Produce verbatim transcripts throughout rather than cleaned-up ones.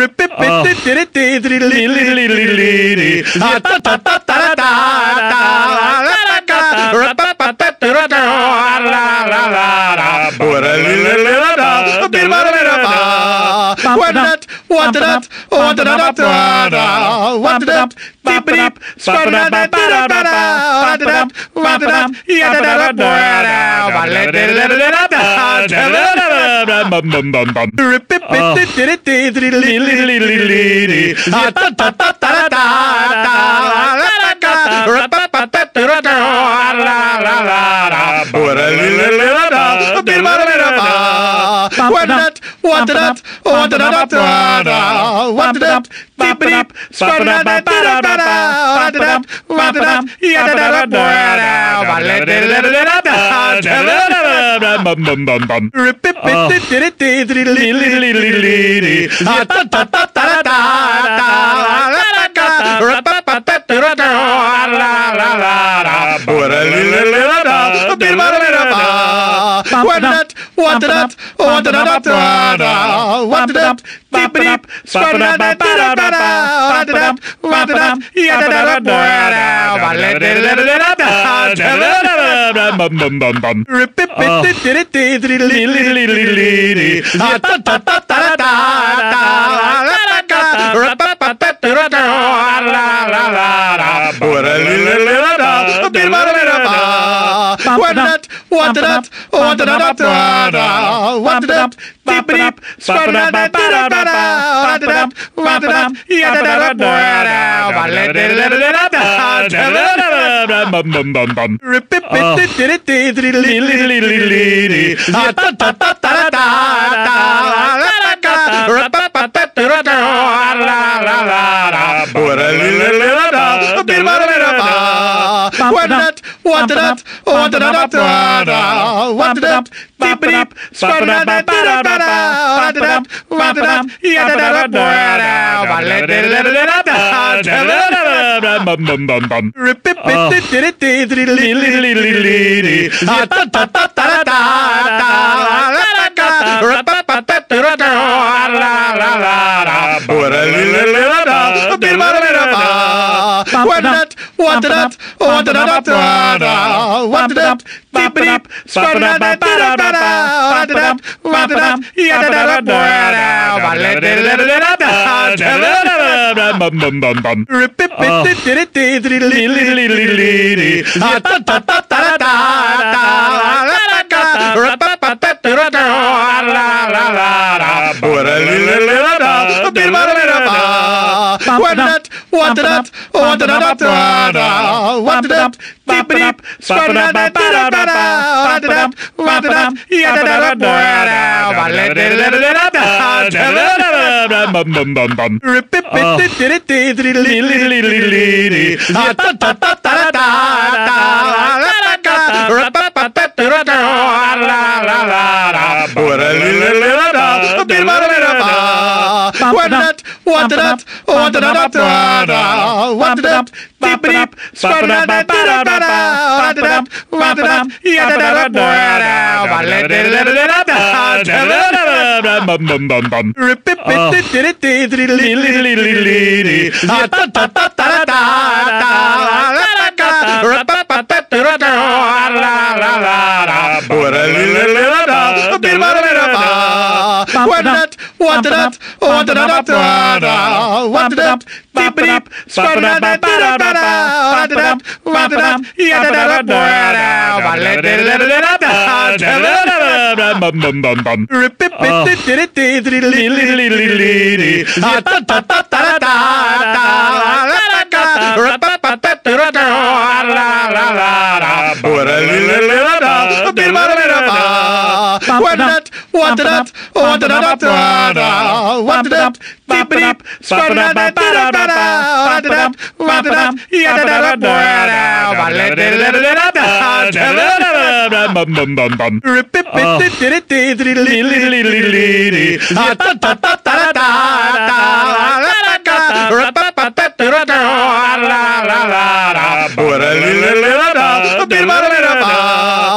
What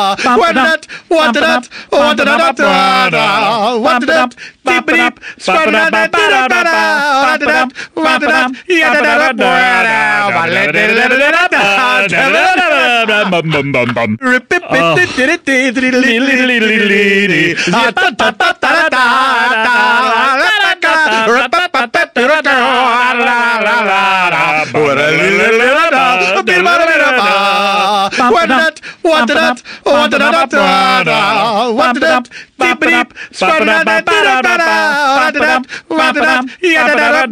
One that, one that, one that, one that, beep beep, one that, one that, one that, yeah, that, one that, one that, one that, one that, beep beep, one that, one that, one that, yeah, that,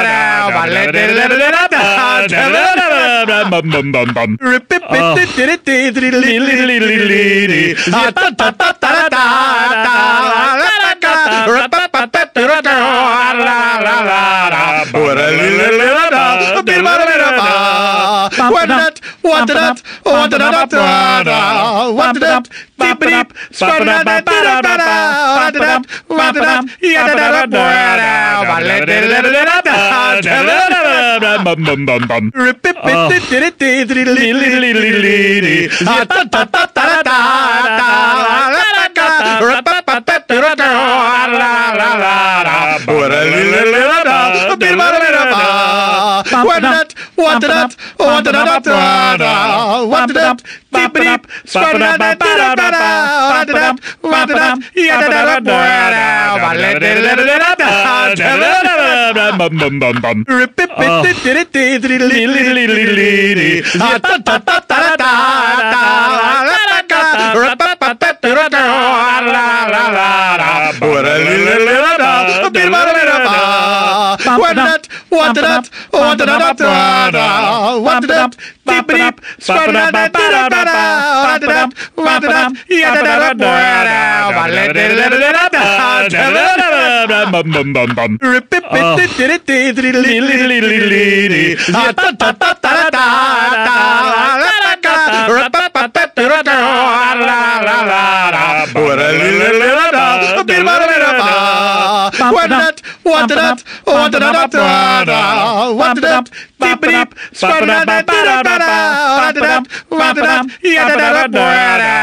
one that, one that, one that, one that, beep beep, one that, one that, one that, yeah, one that, one that, one that, one that, beep beep, one that, one that, one that, yeah, one that, one that, one that, one that, beep beep, one that, one that, one that, yeah, one that, one that, one that, one that, beep beep, one that, one that, one that, yeah,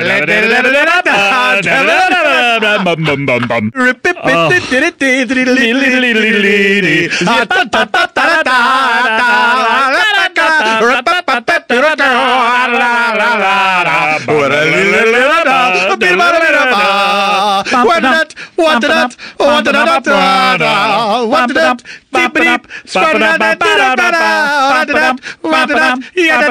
one that, one that, one that, one that, beep beep, one that, one that, one that, yeah,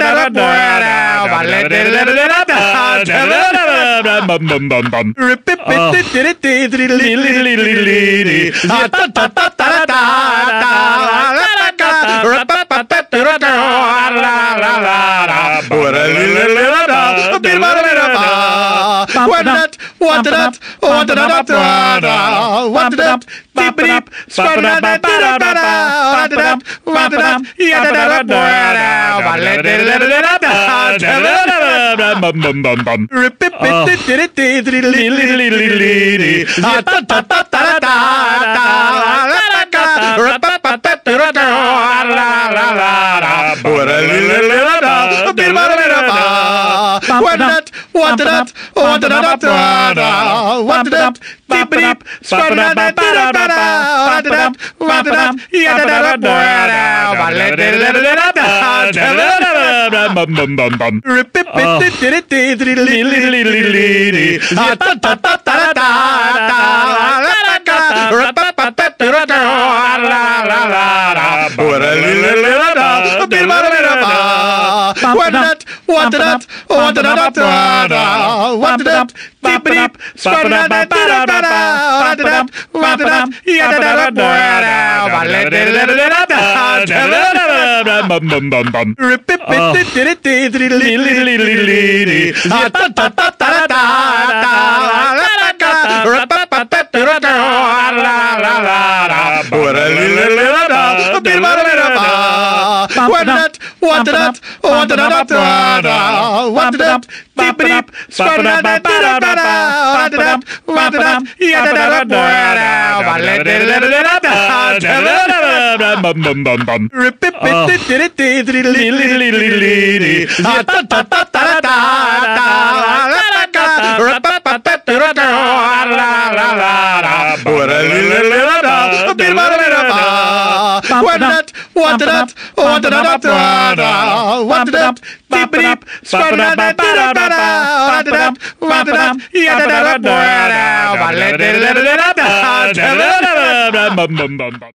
one that, one that, one that, one that, beep beep, one that, one that, one that, one that, one that, one that, one that, beep beep, one that, one that, one that, one that, one that, one that, one that, beep beep, one that, one that, one that, yeah, one that, one that, one that, one that, beep beep, one that, one that, one that, yeah, What